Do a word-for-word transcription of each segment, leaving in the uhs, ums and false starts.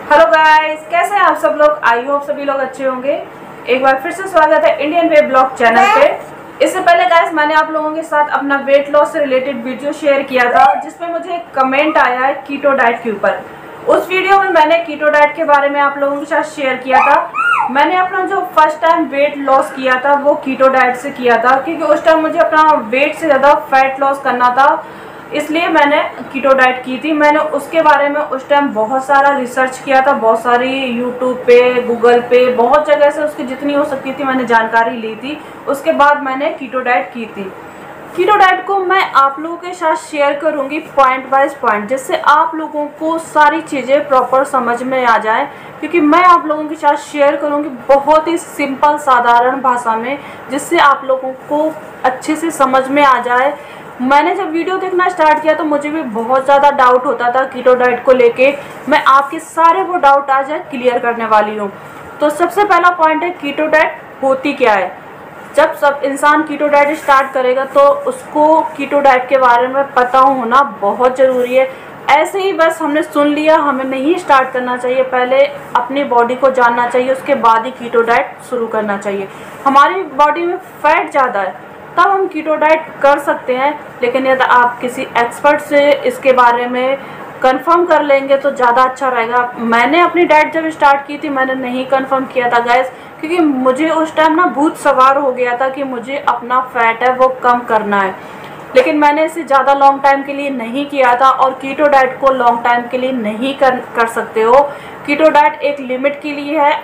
Hello guys, कैसे हैं आप सब लोग। आई होप सभी लोग अच्छे होंगे। एक बार फिर से स्वागत है इंडियन वे ब्लॉग चैनल पे। इससे पहले गाइस मैंने आप लोगों के साथ अपना वेट लॉस से रिलेटेड वीडियो शेयर किया था, जिसमें मुझे एक कमेंट आया है कीटो डाइट के ऊपर। उस वीडियो में मैंने कीटो डाइट के बारे में आप लोगों के साथ शेयर किया था। मैंने अपना जो फर्स्ट टाइम वेट लॉस किया था वो कीटो डाइट से किया था, क्योंकि उस टाइम मुझे अपना वेट से ज़्यादा फैट लॉस करना था, इसलिए मैंने कीटो डाइट की थी। मैंने उसके बारे में उस टाइम बहुत सारा रिसर्च किया था, बहुत सारी यूट्यूब पे, गूगल पे, बहुत जगह से उसकी जितनी हो सकती थी मैंने जानकारी ली थी। उसके बाद मैंने कीटो डाइट की थी। कीटो डाइट को मैं आप लोगों के साथ शेयर करूंगी पॉइंट वाइज पॉइंट, जिससे आप लोगों को सारी चीज़ें प्रॉपर समझ में आ जाए, क्योंकि मैं आप लोगों के साथ शेयर करूंगी बहुत ही सिंपल साधारण भाषा में, जिससे आप लोगों को अच्छे से समझ में आ जाए। मैंने जब वीडियो देखना स्टार्ट किया तो मुझे भी बहुत ज़्यादा डाउट होता था कीटो डाइट को लेके। मैं आपके सारे वो डाउट आज क्लियर करने वाली हूँ। तो सबसे पहला पॉइंट है कीटो डाइट होती क्या है। जब सब इंसान कीटो डाइट स्टार्ट करेगा तो उसको कीटो डाइट के बारे में पता होना बहुत ज़रूरी है। ऐसे ही बस हमने सुन लिया हमें नहीं स्टार्ट करना चाहिए, पहले अपनी बॉडी को जानना चाहिए, उसके बाद ही कीटो डाइट शुरू करना चाहिए। हमारी बॉडी में फैट ज़्यादा है तब हम कीटो डाइट कर सकते हैं, लेकिन यदि आप किसी एक्सपर्ट से इसके बारे में कंफर्म कर लेंगे तो ज़्यादा अच्छा रहेगा। मैंने अपनी डाइट जब स्टार्ट की थी मैंने नहीं कंफर्म किया था गाइस, क्योंकि मुझे उस टाइम ना भूत सवार हो गया था कि मुझे अपना फैट है वो कम करना है। लेकिन मैंने इसे ज़्यादा लॉन्ग टाइम के लिए नहीं किया था, और कीटो डाइट को लॉन्ग टाइम के लिए नहीं कर कर सकते हो। कीटो डाइट एक लिमिट के लिए है।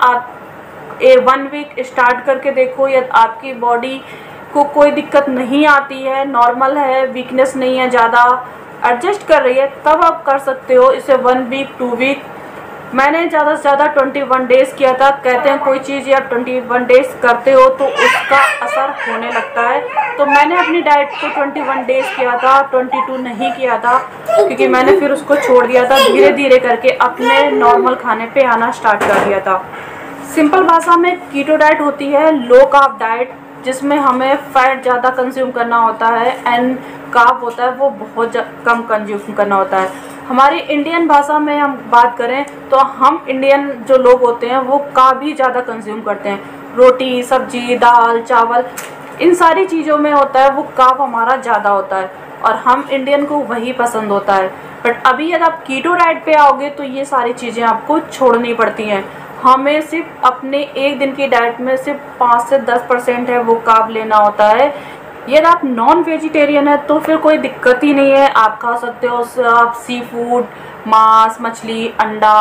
आप ए वन वीक स्टार्ट करके देखो, यदि आपकी बॉडी को कोई दिक्कत नहीं आती है, नॉर्मल है, वीकनेस नहीं है, ज़्यादा एडजस्ट कर रही है, तब आप कर सकते हो इसे वन वीक टू वीक। मैंने ज़्यादा से ज़्यादा ट्वेंटी वन डेज़ किया था। कहते हैं कोई चीज़ या ट्वेंटी वन डेज़ करते हो तो उसका असर होने लगता है। तो मैंने अपनी डाइट को ट्वेंटी वन डेज़ किया था, ट्वेंटी टू नहीं किया था, क्योंकि मैंने फिर उसको छोड़ दिया था। धीरे धीरे करके अपने नॉर्मल खाने पे आना स्टार्ट कर दिया था। सिंपल भाषा में कीटो डाइट होती है लो कार्ब डाइट, जिसमें हमें फैट ज़्यादा कंज्यूम करना होता है एंड कार्ब होता है वो बहुत कम कंज्यूम करना होता है। हमारी इंडियन भाषा में हम बात करें तो हम इंडियन जो लोग होते हैं वो कार्ब ही ज़्यादा कंज्यूम करते हैं। रोटी, सब्जी, दाल, चावल, इन सारी चीज़ों में होता है वो कार्ब हमारा ज़्यादा होता है, और हम इंडियन को वही पसंद होता है। बट अभी यदि आप कीटो डाइट पे आओगे तो ये सारी चीज़ें आपको छोड़नी पड़ती हैं। हमें सिर्फ अपने एक दिन की डाइट में सिर्फ पाँच से दस परसेंट है वो कार्ब लेना होता है। यदि आप नॉन वेजिटेरियन है तो फिर कोई दिक्कत ही नहीं है, आप खा सकते हो। आप सी फूड, मांस, मछली, अंडा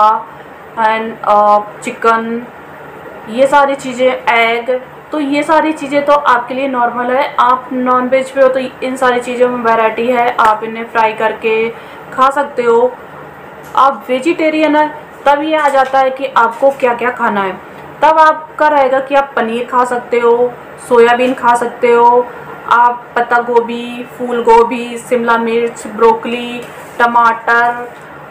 एंड चिकन, ये सारी चीज़ें, एग, तो ये सारी चीज़ें तो आपके लिए नॉर्मल है। आप नॉन वेज पे हो तो इन सारी चीज़ों में वैरायटी है, आप इन्हें फ्राई करके खा सकते हो। आप वेजिटेरियन है तब ये आ जाता है कि आपको क्या क्या खाना है। तब आपका रहेगा कि आप पनीर खा सकते हो, सोयाबीन खा सकते हो, आप पत्ता गोभी, फूल गोभी, शिमला मिर्च, ब्रोकली, टमाटर,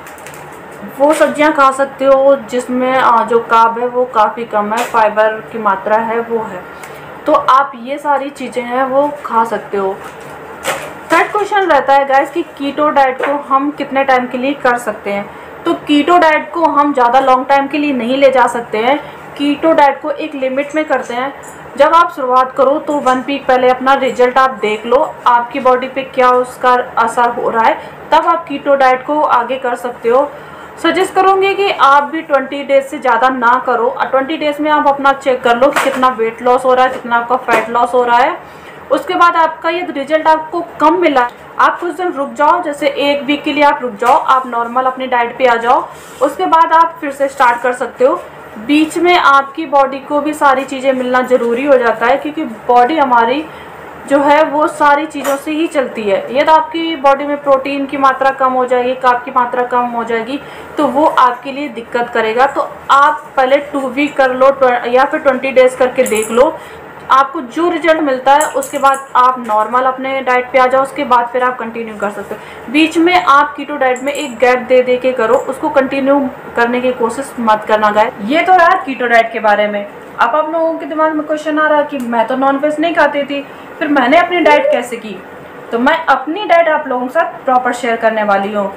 वो सब्जियां खा सकते हो जिसमें जो कार्ब है वो काफ़ी कम है, फाइबर की मात्रा है वो है। तो आप ये सारी चीज़ें हैं वो खा सकते हो। थर्ड क्वेश्चन रहता है गाइस कि कीटो डाइट को हम कितने टाइम के लिए कर सकते हैं। तो कीटो डाइट को हम ज़्यादा लॉन्ग टाइम के लिए नहीं ले जा सकते हैं। कीटो डाइट को एक लिमिट में करते हैं। जब आप शुरुआत करो तो वन वीक पहले अपना रिजल्ट आप देख लो, आपकी बॉडी पे क्या उसका असर हो रहा है, तब आप कीटो डाइट को आगे कर सकते हो। सजेस्ट करूँगी कि आप भी ट्वेंटी डेज से ज़्यादा ना करो। ट्वेंटी डेज में आप अपना चेक कर लो कि कितना वेट लॉस हो रहा है, कितना आपका फैट लॉस हो रहा है। उसके बाद आपका ये रिजल्ट आपको कम मिला, आप कुछ दिन रुक जाओ, जैसे एक वीक के लिए आप रुक जाओ, आप नॉर्मल अपनी डाइट पे आ जाओ। उसके बाद आप फिर से स्टार्ट कर सकते हो। बीच में आपकी बॉडी को भी सारी चीज़ें मिलना ज़रूरी हो जाता है, क्योंकि बॉडी हमारी जो है वो सारी चीज़ों से ही चलती है। यदि आपकी बॉडी में प्रोटीन की मात्रा कम हो जाएगी, कार्ब की मात्रा कम हो जाएगी, तो वो आपके लिए दिक्कत करेगा। तो आप पहले टू वीक कर लो या फिर ट्वेंटी डेज करके देख लो, आपको जो रिजल्ट मिलता है उसके बाद आप नॉर्मल अपने डाइट पे आ जाओ। उसके बाद फिर आप कंटिन्यू कर सकते हो। बीच में आप कीटो डाइट में एक गैप दे दे के करो, उसको कंटिन्यू करने की कोशिश मत करना गाइस। ये तो रहा कीटो डाइट के बारे में। अब आप लोगों के दिमाग में क्वेश्चन आ रहा है कि मैं तो नॉन वेज नहीं खाती थी, फिर मैंने अपनी डाइट कैसे की। तो मैं अपनी डाइट आप लोगों के साथ प्रॉपर शेयर करने वाली हूँ।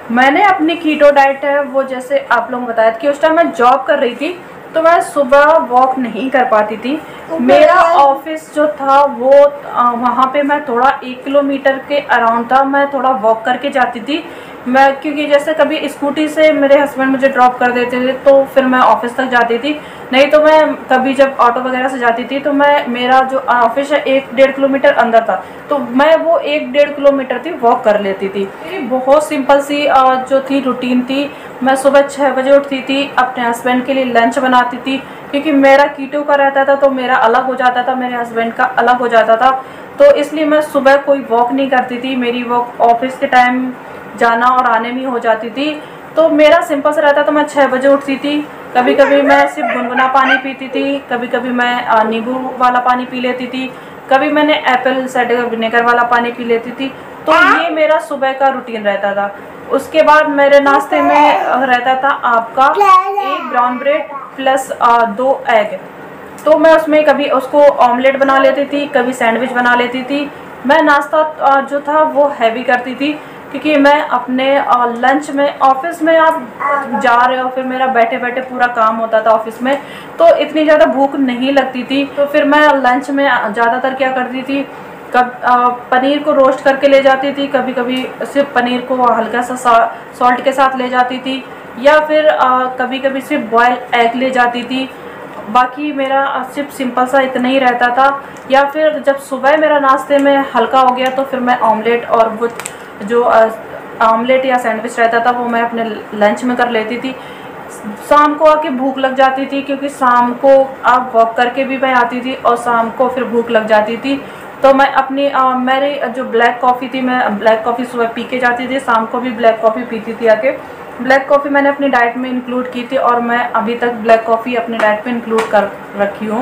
मैंने अपनी कीटो डाइट है वो, जैसे आप लोगों को बताया कि उस टाइम मैं जॉब कर रही थी तो मैं सुबह वॉक नहीं कर पाती थी। मेरा ऑफिस जो था वो वहाँ पे मैं थोड़ा एक किलोमीटर के अराउंड था, मैं थोड़ा वॉक करके जाती थी मैं, क्योंकि जैसे कभी स्कूटी से मेरे हस्बैंड मुझे ड्रॉप कर देते थे तो फिर मैं ऑफिस तक जाती थी, नहीं तो मैं कभी जब ऑटो वगैरह से जाती थी तो मैं, मेरा जो ऑफिस है एक डेढ़ किलोमीटर अंदर था तो मैं वो एक डेढ़ किलोमीटर थी वॉक कर लेती थी। मेरी बहुत सिंपल सी जो थी रूटीन थी। मैं सुबह छः बजे उठती थी, अपने हस्बैंड के लिए लंच बनाती थी, क्योंकि मेरा कीटो का रहता था तो मेरा अलग हो जाता था, मेरे हस्बैंड का अलग हो जाता था, तो इसलिए मैं सुबह कोई वॉक नहीं करती थी। मेरी वॉक ऑफिस के टाइम जाना और आने में हो जाती थी। तो मेरा सिंपल सा रहता था, मैं छः बजे उठती थी, कभी कभी मैं सिर्फ गुनगुना पानी पीती थी, कभी कभी मैं नींबू वाला पानी पी लेती थी, कभी मैंने एप्पल साइडर विनेगर वाला पानी पी लेती थी। तो ये मेरा सुबह का रूटीन रहता था। उसके बाद मेरे नाश्ते में रहता था आपका एक ब्राउन ब्रेड प्लस दो एग, तो मैं उसमें कभी उसको ऑमलेट बना लेती थी, कभी सैंडविच बना लेती थी। मैं नाश्ता जो था वो हैवी करती थी, क्योंकि मैं अपने लंच में, ऑफिस में आप जा रहे हो, फिर मेरा बैठे बैठे पूरा काम होता था ऑफिस में, तो इतनी ज़्यादा भूख नहीं लगती थी। तो फिर मैं लंच में ज़्यादातर क्या करती थी, कब पनीर को रोस्ट करके ले जाती थी, कभी कभी सिर्फ पनीर को हल्का सा सॉल्ट के साथ ले जाती थी, या फिर आ, कभी कभी सिर्फ बॉयल एग ले जाती थी। बाकी मेरा सिर्फ सिंपल सा इतना ही रहता था। या फिर जब सुबह मेरा नाश्ते में हल्का हो गया तो फिर मैं ऑमलेट और वो जो ऑमलेट या सैंडविच रहता था वो मैं अपने लंच में कर लेती थी। शाम को आके भूख लग जाती थी, क्योंकि शाम को आप वॉक करके भी मैं आती थी और शाम को फिर भूख लग जाती थी, तो मैं अपनी आ, मेरी जो ब्लैक कॉफ़ी थी, मैं ब्लैक कॉफ़ी सुबह पी के जाती थी, शाम को भी ब्लैक कॉफ़ी पीती थी आके। ब्लैक कॉफ़ी मैंने अपनी डाइट में इंक्लूड की थी और मैं अभी तक ब्लैक कॉफ़ी अपनी डाइट में इंक्लूड कर रखी हूँ।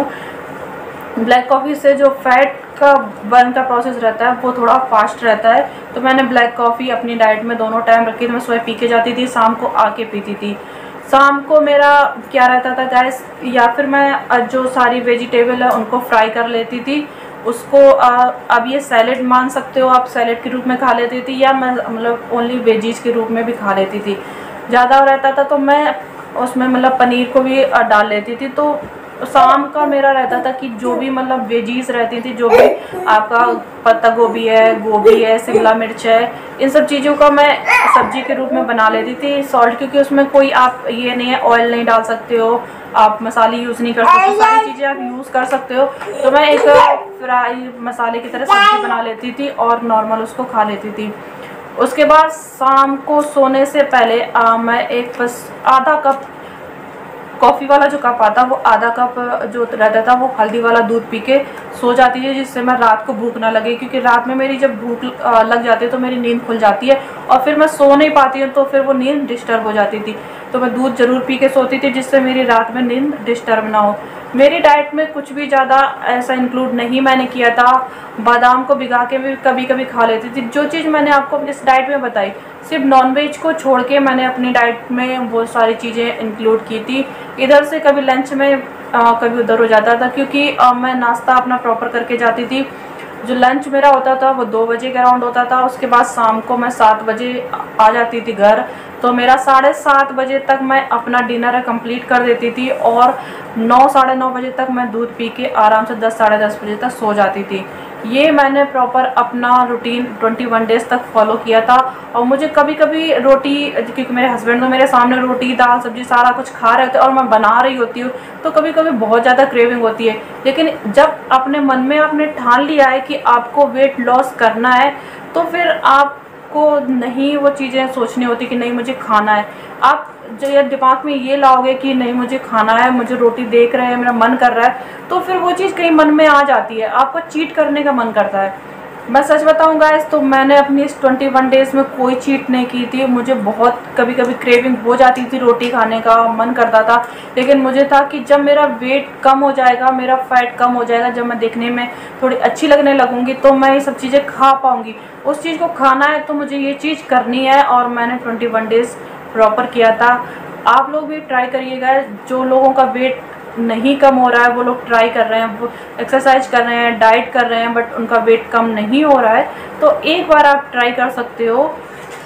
ब्लैक कॉफ़ी से जो फैट का बर्न का प्रोसेस रहता है वो थोड़ा फास्ट रहता है, तो मैंने ब्लैक कॉफ़ी अपनी डाइट में दोनों टाइम रखी थी। मैं सुबह पी के जाती थी, शाम को आके पीती थी। शाम को मेरा क्या रहता था गैस, या फिर मैं जो सारी वेजिटेबल है उनको फ्राई कर लेती थी, उसको अब ये सैलेड मान सकते हो आप, सैलेड के रूप में खा लेती थी, या मैं मतलब ओनली वेजीज के रूप में भी खा लेती थी। ज़्यादा रहता था तो मैं उसमें मतलब पनीर को भी डाल लेती थी। तो शाम का मेरा रहता था कि जो भी मतलब वेजीज रहती थी, जो भी आपका पत्ता गोभी है, गोभी है, शिमला मिर्च है, इन सब चीज़ों का मैं सब्जी के रूप में बना लेती थी। सॉल्ट, क्योंकि उसमें कोई आप ये नहीं है, ऑयल नहीं डाल सकते हो आप, मसाले यूज़ नहीं कर सकते, सारी चीज़ें आप यूज़ कर सकते हो। तो मैं एक फ्राई मसाले की तरह सब्जी बना लेती थी और नॉर्मल उसको खा लेती थी। उसके बाद शाम को सोने से पहले आ, मैं एक बस आधा कप कॉफ़ी वाला जो कप आता वो आधा कप जो रहता था वो हल्दी वाला दूध पी के सो जाती है, जिससे मैं रात को भूख ना लगे, क्योंकि रात में मेरी जब भूख लग जाती है तो मेरी नींद खुल जाती है और फिर मैं सो नहीं पाती हूँ, तो फिर वो नींद डिस्टर्ब हो जाती थी। तो मैं दूध ज़रूर पी के सोती थी, जिससे मेरी रात में नींद डिस्टर्ब ना हो। मेरी डाइट में कुछ भी ज़्यादा ऐसा इंक्लूड नहीं मैंने किया था। बादाम को भिगा के भी कभी कभी खा लेती थी। जो चीज़ मैंने आपको इस डाइट में बताई, सिर्फ नॉनवेज को छोड़ के मैंने अपनी डाइट में वो सारी चीज़ें इंक्लूड की थी। इधर से कभी लंच में आ, कभी उधर हो जाता था, क्योंकि आ, मैं नाश्ता अपना प्रॉपर करके जाती थी। जो लंच मेरा होता था वो दो बजे के अराउंड होता था। उसके बाद शाम को मैं सात बजे आ जाती थी घर, तो मेरा साढ़े सात बजे तक मैं अपना डिनर कंप्लीट कर देती थी और नौ साढ़े नौ बजे तक मैं दूध पी के आराम से दस साढ़े दस बजे तक सो जाती थी। ये मैंने प्रॉपर अपना रूटीन इक्कीस डेज़ तक फॉलो किया था। और मुझे कभी कभी रोटी, क्योंकि मेरे हस्बैंड तो मेरे सामने रोटी दाल सब्जी सारा कुछ खा रहे होते हैं और मैं बना रही होती हूँ, तो कभी कभी बहुत ज़्यादा क्रेविंग होती है। लेकिन जब अपने मन में आपने ठान लिया है कि आपको वेट लॉस करना है, तो फिर आप को नहीं वो चीज़ें सोचनी होती कि नहीं मुझे खाना है। आप जो ये दिमाग में ये लाओगे कि नहीं मुझे खाना है, मुझे रोटी देख रहे हैं, मेरा मन कर रहा है, तो फिर वो चीज़ कहीं मन में आ जाती है, आपको चीट करने का मन करता है। मैं सच बताऊँ गाइस, तो मैंने अपनी इस इक्कीस डेज़ में कोई चीट नहीं की थी। मुझे बहुत कभी कभी क्रेविंग हो जाती थी, रोटी खाने का मन करता था, लेकिन मुझे था कि जब मेरा वेट कम हो जाएगा, मेरा फैट कम हो जाएगा, जब मैं देखने में थोड़ी अच्छी लगने लगूंगी, तो मैं ये सब चीज़ें खा पाऊंगी। उस चीज़ को खाना है तो मुझे ये चीज़ करनी है, और मैंने इक्कीस डेज़ प्रॉपर किया था। आप लोग भी ट्राई करिएगा। जो लोगों का वेट नहीं कम हो रहा है वो लोग ट्राई कर रहे हैं, वो एक्सरसाइज कर रहे हैं, डाइट कर रहे हैं, बट उनका वेट कम नहीं हो रहा है, तो एक बार आप ट्राई कर सकते हो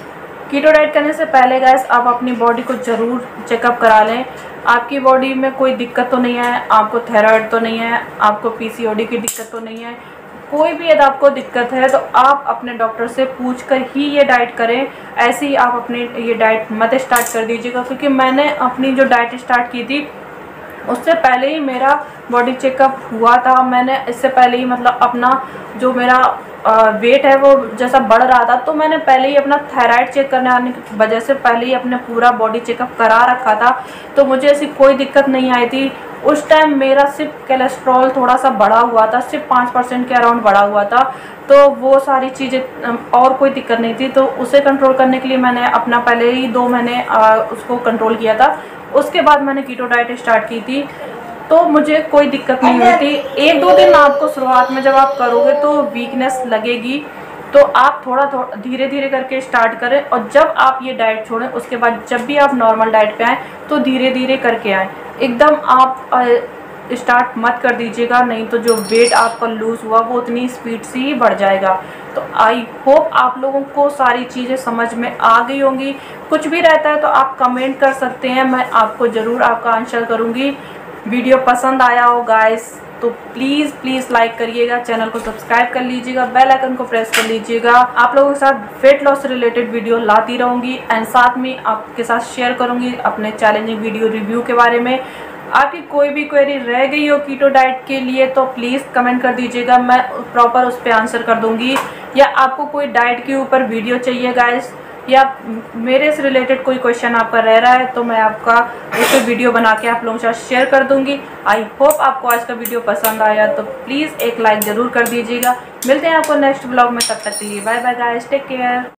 कीटो डाइट करने से पहले गाइस आप अपनी बॉडी को ज़रूर चेकअप करा लें। आपकी बॉडी में कोई दिक्कत तो नहीं है, आपको थायराइड तो नहीं है, आपको पीसीओडी की दिक्कत तो नहीं है, कोई भी यदि आपको दिक्कत है तो आप अपने डॉक्टर से पूछकर ही ये डाइट करें। ऐसे ही आप अपनी ये डाइट मत स्टार्ट कर दीजिएगा, क्योंकि मैंने अपनी जो डाइट स्टार्ट की थी उससे पहले ही मेरा बॉडी चेकअप हुआ था। मैंने इससे पहले ही मतलब अपना जो मेरा वेट है वो जैसा बढ़ रहा था, तो मैंने पहले ही अपना थायराइड चेक करने आने की वजह से पहले ही अपने पूरा बॉडी चेकअप करा रखा था, तो मुझे ऐसी कोई दिक्कत नहीं आई थी। उस टाइम मेरा सिर्फ कोलेस्ट्रॉल थोड़ा सा बढ़ा हुआ था, सिर्फ पाँच परसेंट के अराउंड बढ़ा हुआ था, तो वो सारी चीज़ें और कोई दिक्कत नहीं थी। तो उसे कंट्रोल करने के लिए मैंने अपना पहले ही दो महीने उसको कंट्रोल किया था। उसके बाद मैंने कीटो डाइट स्टार्ट की थी, तो मुझे कोई दिक्कत नहीं हुई थी। एक दो दिन आपको शुरुआत में जब आप करोगे तो वीकनेस लगेगी, तो आप थोड़ा थोड़ा धीरे धीरे करके स्टार्ट करें, और जब आप ये डाइट छोड़ें उसके बाद जब भी आप नॉर्मल डाइट पे आएँ तो धीरे धीरे करके आएँ। एकदम आप स्टार्ट मत कर दीजिएगा, नहीं तो जो वेट आपका लूज़ हुआ वो उतनी स्पीड से ही बढ़ जाएगा। तो आई होप आप लोगों को सारी चीज़ें समझ में आ गई होंगी। कुछ भी रहता है तो आप कमेंट कर सकते हैं, मैं आपको ज़रूर आपका आंसर करूँगी। वीडियो पसंद आया हो गाइस तो प्लीज़ प्लीज़ लाइक करिएगा, चैनल को सब्सक्राइब कर लीजिएगा, बेल आइकन को प्रेस कर लीजिएगा। आप लोगों के साथ वेट लॉस से रिलेटेड वीडियो लाती रहूँगी, एंड साथ में आपके साथ शेयर करूँगी अपने चैलेंजिंग वीडियो रिव्यू के बारे में। आपकी कोई भी क्वेरी रह गई हो कीटो डाइट के लिए तो प्लीज़ कमेंट कर दीजिएगा, मैं प्रॉपर उस पर आंसर कर दूँगी। या आपको कोई डाइट के ऊपर वीडियो चाहिए गाइस, या मेरे से रिलेटेड कोई क्वेश्चन आपका रह रहा है तो मैं आपका उस पर वीडियो बना के आप लोगों के साथ शेयर कर दूंगी। आई होप आपको आज का वीडियो पसंद आया, तो प्लीज़ एक लाइक ज़रूर कर दीजिएगा। मिलते हैं आपको नेक्स्ट ब्लॉग में, तब तक के लिए bye bye guys, take care.